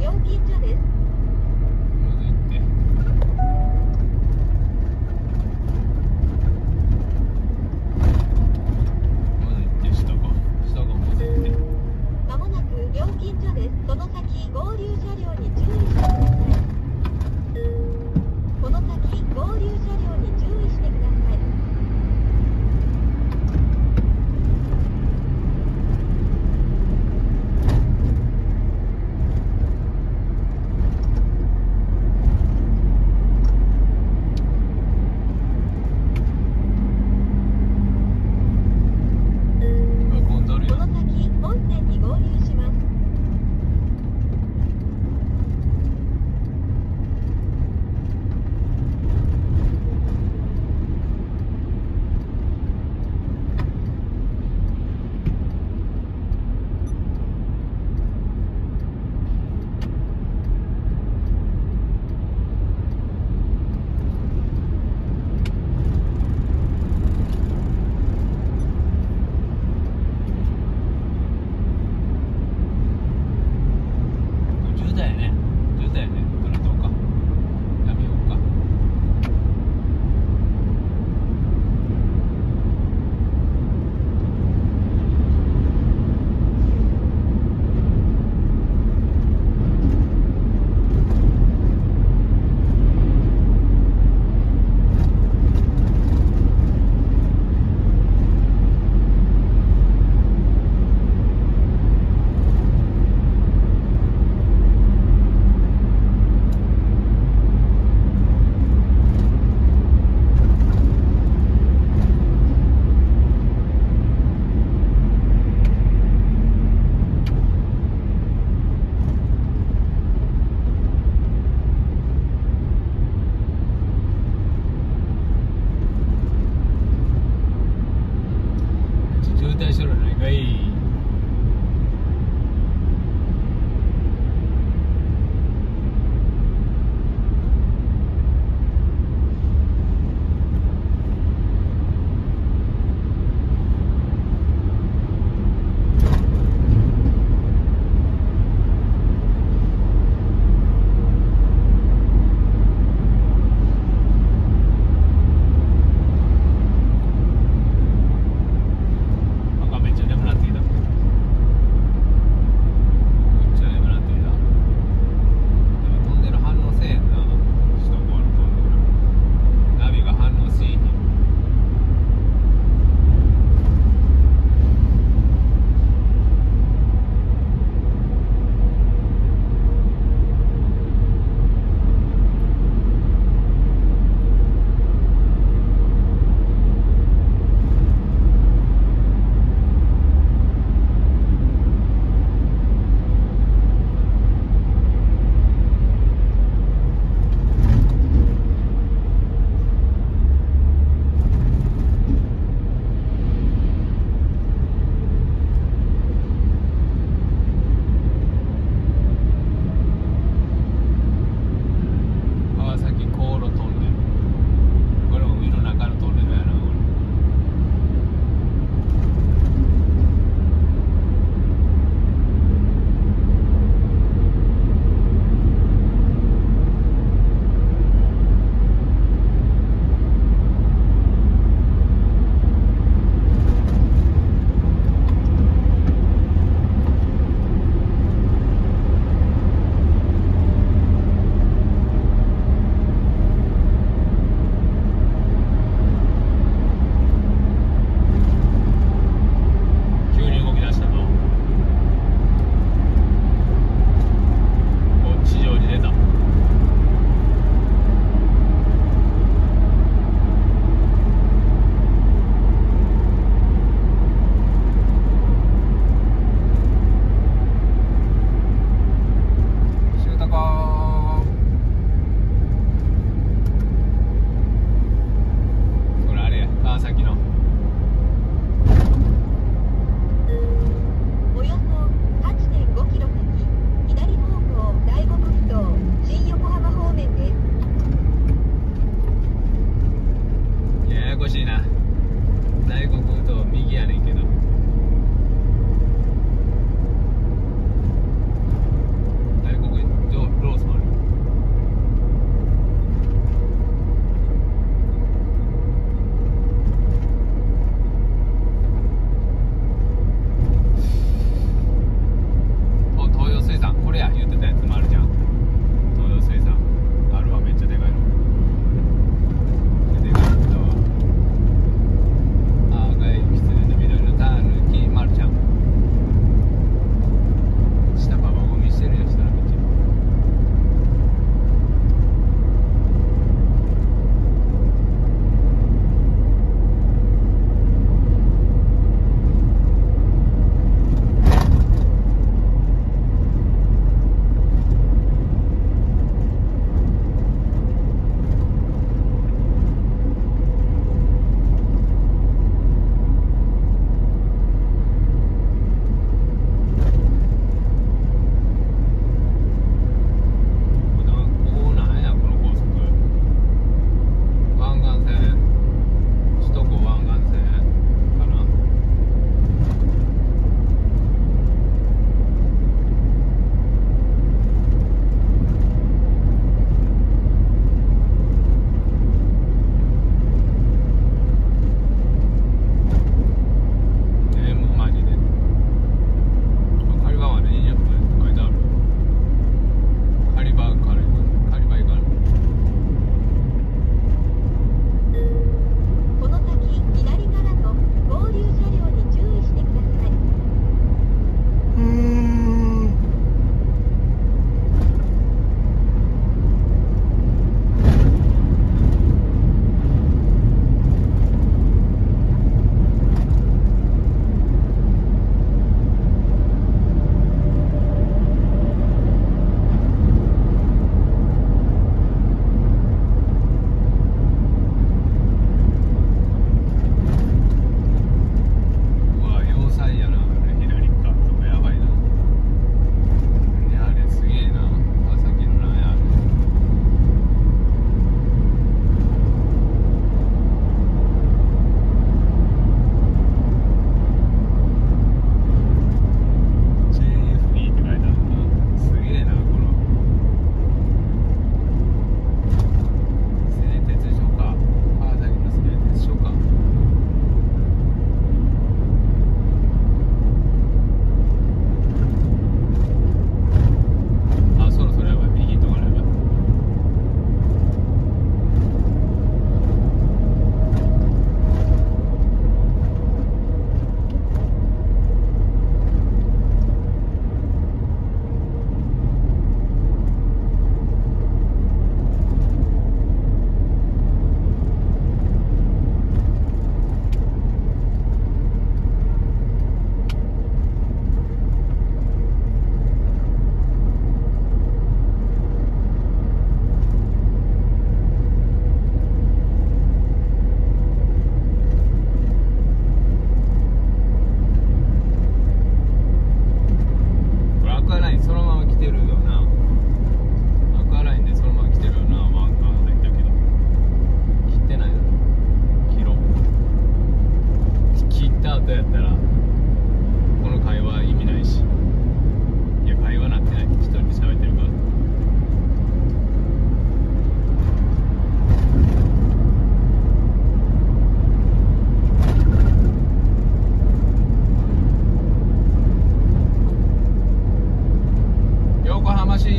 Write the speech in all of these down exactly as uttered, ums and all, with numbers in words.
料金所です。 まだ行って。まだ行って、下か。下がまだ行って。 まもなく料金所です。その先合流車両に注意してください。この先合流車両に注意してください。 今混んどるよ。 この先本線に合流します。 途中だよね。途中だよね。どれどうか。やめようか。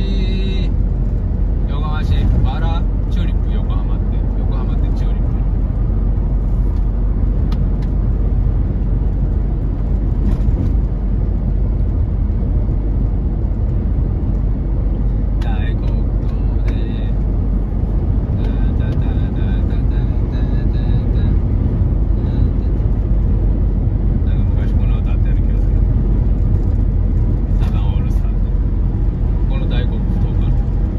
市横浜市バラチューリップ横浜って横浜ってチューリップ大黒糖でダダダダダダダダなんか昔この歌あったような気がする。サザンオールスターズこの大黒糖かな。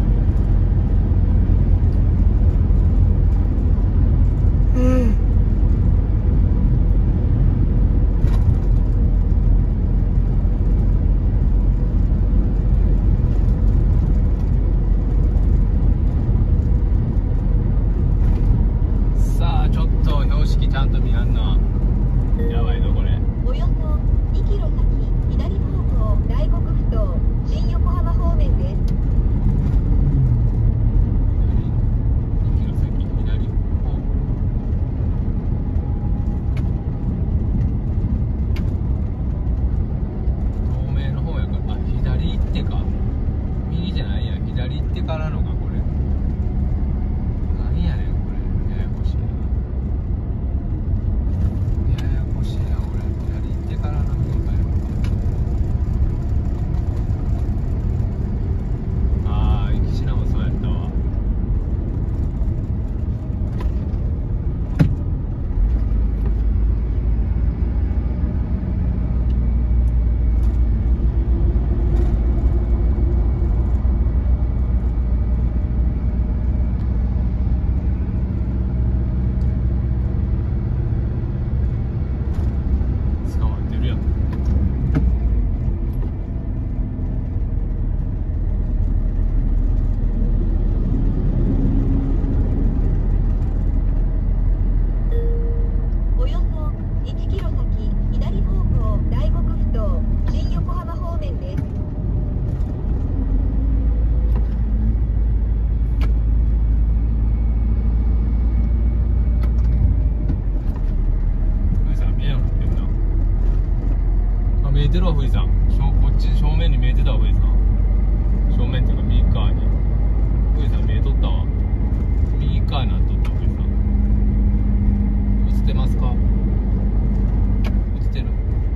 さあちょっと標識ちゃんと見やんな。やばいぞこれ。 およそにキロ先左方向大黒ふ頭新横浜方面です。 にキロ先左方透明の方やから、あ、左行ってか。右じゃないや、左行ってからのかこれ。何やねんこれ。ややこしいな。ややこしいなこれ。左行ってからの方がやろうか。ああ、行きしなもそうやったわ。捕まってるやん。 およそいちキロ先左方向大黒ふ頭新横浜方面です。 富士山見えなくなってんな。あ、見えてるわ富士山。しょこっち正面に見えてたわ富士山。正面っていうか右側に富士山見えとったわ。右側になっとった富士山。映ってますか？映ってる？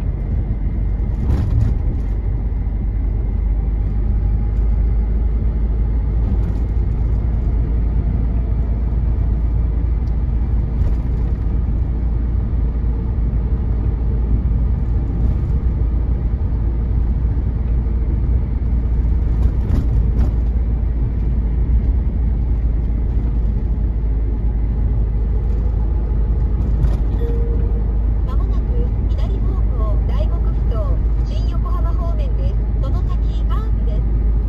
まもなく左方向大黒ふ頭新横浜方面です。その先カーブです。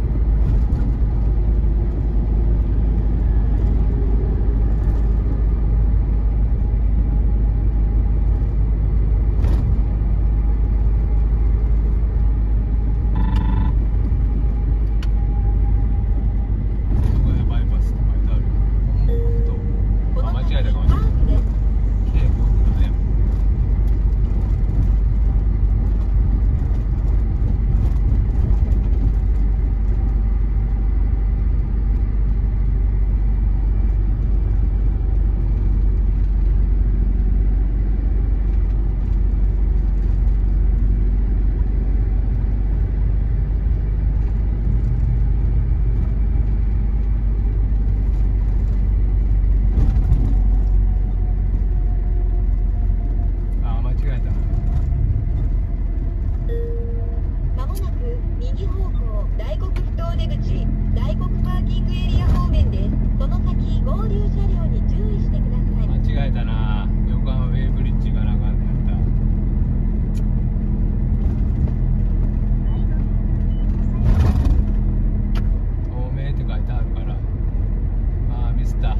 そこでバイパスって書いてある。 こあ、間の先カ違えたかもしれない。 ーブです。 警報だね。あ、間違えた。 まもなく右方向大黒ふ頭出口大黒パーキングエリア方面です。その先合流車両に注意してください。 間違えたな。横浜ベイブリッジがなかった。透明って書いてあるから。ああ、ミスった。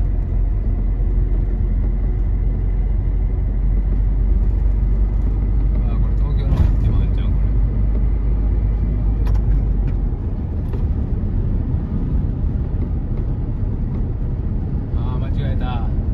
ああ、これ東京の方行ってまうんじゃんこれ。ああ、間違えた。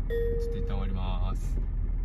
ちょっと一旦終わります。